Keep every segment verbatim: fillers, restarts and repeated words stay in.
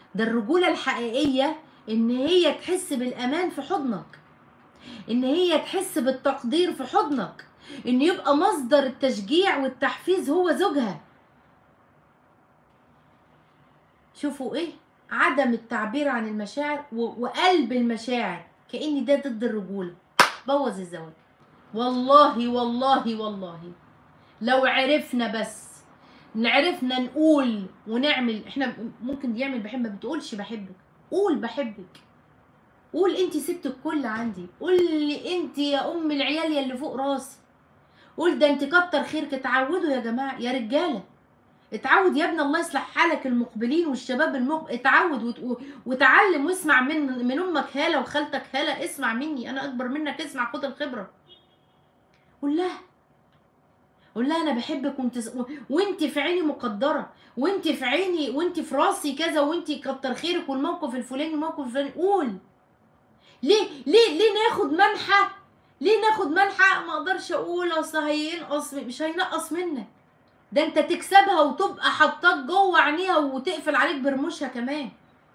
ده الرجولة الحقيقية ان هي تحس بالامان في حضنك، ان هي تحس بالتقدير في حضنك، ان يبقى مصدر التشجيع والتحفيز هو زوجها. شوفوا ايه عدم التعبير عن المشاعر وقلب المشاعر، كأن ده ضد الرجولة، بوظ الزواج. والله والله والله لو عرفنا بس عرفنا نقول ونعمل. احنا ممكن يعمل بحب، ما بتقولش بحبك، قول بحبك، قول انت ست الكل عندي، قول لي انت يا ام العيال يا اللي فوق راسي، قول ده انت كتر خيرك. اتعودوا يا جماعه يا رجاله، اتعود يا ابني، الله يصلح حالك المقبلين والشباب المقبل، اتعود وت... وتعلم واسمع من من امك هاله وخالتك هاله، اسمع مني انا اكبر منك، اسمع خد الخبره. قول لها قول لها انا بحبك، وانت وانت في عيني مقدره، وانت في عيني، وانت في راسي كذا، وانت كتر خيرك، والموقف الفلاني الموقف الفلاني. قول ليه ليه ليه ناخد منحى، ليه ناخد منحى ما اقدرش اقول اصل هينقص، مش هينقص منك، ده انت تكسبها وتبقى حطاك جوه عينيها وتقفل عليك برموشها كمان.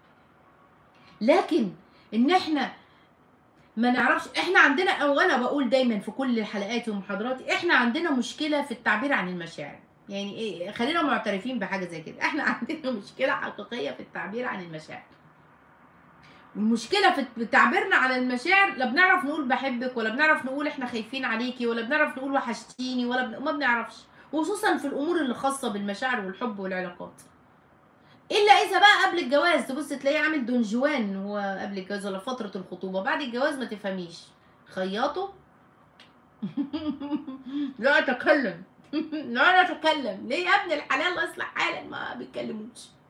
لكن ان احنا ما نعرفش، احنا عندنا، او انا بقول دايما في كل حلقاتي ومحاضراتي، احنا عندنا مشكله في التعبير عن المشاعر. يعني ايه، خلينا معترفين بحاجه زي كده، احنا عندنا مشكله حقيقيه في التعبير عن المشاعر. المشكله في تعبيرنا عن المشاعر، لا بنعرف نقول بحبك، ولا بنعرف نقول احنا خايفين عليكي، ولا بنعرف نقول وحشتيني، ولا بن... ما بنعرفش، وخصوصا في الامور اللي خاصه بالمشاعر والحب والعلاقات. الا اذا بقى قبل الجواز تبص تلاقيه عامل دونجوان هو قبل الجواز ولا فتره الخطوبه، بعد الجواز ما تفهميش خياطه. لا اتكلم لا لا اتكلم ليه يا ابن الحلال، الله يصلح حالك، ما بيتكلموش.